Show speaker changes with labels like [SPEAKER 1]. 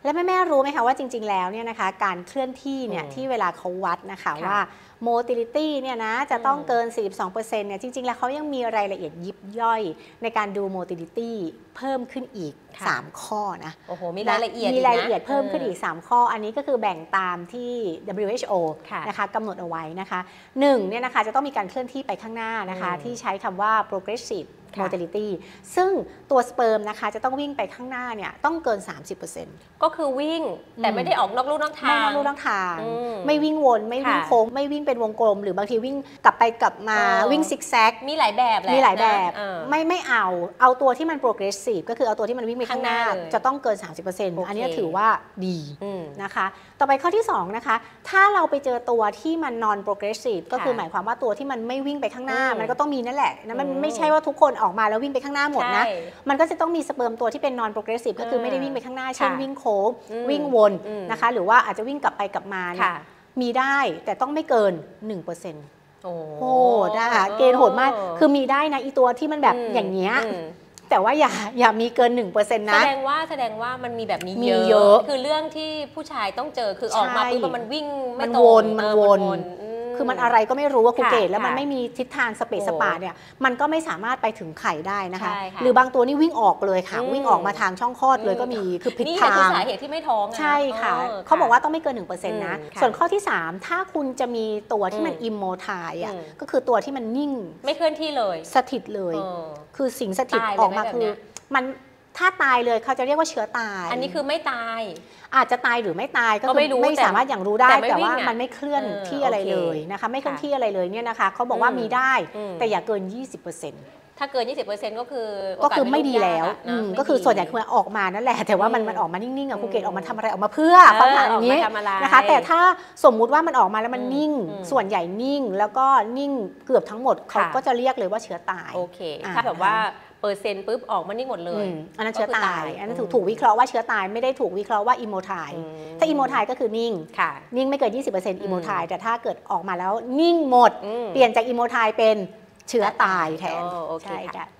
[SPEAKER 1] แล้วแม่รู้ไหมคะว่าจริงๆแล้วเนี่ยนะคะการเคลื่อนที่เนี่ยที่เวลาเขาวัดนะคะว่า motility เนี่ยนะจะต้องเกิน 42% เนี่ยจริงๆแล้วเขายังมีรายละเอียดยิบย่อยในการดู motility เพิ่มขึ้นอีก3ข้อนะ
[SPEAKER 2] โอ้โหมีรายละเอียด
[SPEAKER 1] เพิ่มขึ้นอีก3ข้ออันนี้ก็คือแบ่งตามที่ WHO นะคะกำหนดเอาไว้นะคะ1เนี่ยนะคะจะต้องมีการเคลื่อนที่ไปข้างหน้านะคะที่ใช้คำว่า progressive motility ซึ่งตัวสเปิร์มนะคะจะต้องวิ่งไปข้างหน้าเนี่ยต้องเกิน 30%
[SPEAKER 2] ก็คือวิ่งแต่ไม่ได้ออกนอกลู่นอกทาง
[SPEAKER 1] ไม่นอกลู่นอกทางไม่วิ่งวนไม่วิ่งโค้งไม่วิ่งเป็นวงกลมหรือบางทีวิ่งกลับไปกลับมาวิ่งซิกแซก
[SPEAKER 2] มีหลายแบบแหละ
[SPEAKER 1] มีหลายแบบไม่เอาตัวที่มัน progressive ก็คือเอาตัวที่มันวิ่งไปข้างหน้าจะต้องเกิน 30% อันนี้ถือว่าดีนะคะต่อไปข้อที่2นะคะถ้าเราไปเจอตัวที่มัน non progressive ก็คือหมายความว่าตัวที่มันไม่วิ่งไปข้างหน้ามันก็ต้องมีนั่นแหละนะมันไม่ใช่ว่าทุกคนออกมาแล้ววิ่งไปข้างหน้าหมดนะมันก็จะต้องมีสเปิร์มตัวที่เป็น non progressive ก็คือไม่ได้วิ่งไปข้างหน้าเช่นวิ่งโค้งวิ่งวนนะคะหรือว่าอาจจะวิ่งกลับไปกลับมาเนี่ยมีได้แต่ต้องไม่เกิน 1%โอ้โหนะคะเกณฑ์โหดมากคือมีได้นะอีตัวที่มันแบบอย่างเงี้ยแต่ว่าอย่ามีเกิน 1% นะ
[SPEAKER 2] แสดงว่ามันมีแบบนี้เยอะคือเรื่องที่ผู้ชายต้องเจอคือออกมาปุ๊บมันวิ่งไม่ตรง
[SPEAKER 1] มันวนคือมันอะไรก็ไม่รู้ว่าครูเกศแล้วมันไม่มีทิศทางสเปซสปาเนี่ยมันก็ไม่สามารถไปถึงไข่ได้นะคะหรือบางตัวนี่วิ่งออกเลยค่ะวิ่งออกมาทางช่องคลอดเลยก็มีคือผิดทาง
[SPEAKER 2] นี่คือสาเหตุที่ไม่ท้อง
[SPEAKER 1] ใช่ค่ะเขาบอกว่าต้องไม่เกิน 1% นะส่วนข้อที่3ถ้าคุณจะมีตัวที่มันอิมโมไทล์อ่ะก็คือตัวที่มันนิ่ง
[SPEAKER 2] ไม่เคลื่อนที่เลย
[SPEAKER 1] สถิตเลยคือสิ่งสถิตออกมาคือมันถ้าตายเลยเขาจะเรียกว่าเชื้อตาย
[SPEAKER 2] อันนี้คือไม่ตาย
[SPEAKER 1] อาจจะตายหรือไม่ตายก็คือไม่สามารถอย่างรู้ได้แต่ว่ามันไม่เคลื่อนที่อะไรเลยนะคะไม่เคลื่อนที่อะไรเลยเนี่ยนะคะเขาบอกว่ามีได้แต่อย่าเกิน 20%
[SPEAKER 2] ถ้าเกิน 20% ก็
[SPEAKER 1] คือไม่ดีแล้วก็คือส่วนใหญ่คือออกมานั่นแหละแต่ว่ามันออกมานิ่งๆอ่ะครูเกศออกมาทำอะไรออกมาเพื่อเขาถามอย่างนี้นะคะแต่ถ้าสมมุติว่ามันออกมาแล้วมันนิ่งส่วนใหญ่นิ่งแล้วก็นิ่งเกือบทั้งหมดเขาก็จะเรียกเลยว่าเชื้อตาย
[SPEAKER 2] โอเคถ้าแบบว่าเปอร์เซ็นต์ปุ๊บออกมานิ่งหมดเลย
[SPEAKER 1] อันนั้นเชื้อตายอันนั้นถูกวิเคราะห์ว่าเชื้อตายไม่ได้ถูกวิเคราะห์ว่าอิโมไทล์ถ้าอิโมไทล์ก็คือนิ่งนิ่งไม่เกิน 20% อิโมไทล์แต่ถ้าเกิดออกมาแล้วนิ่งหมดเปลี่ยนจากอิโมไทล์เป็นเชื้อตายแทน
[SPEAKER 2] ใช่ค่ะ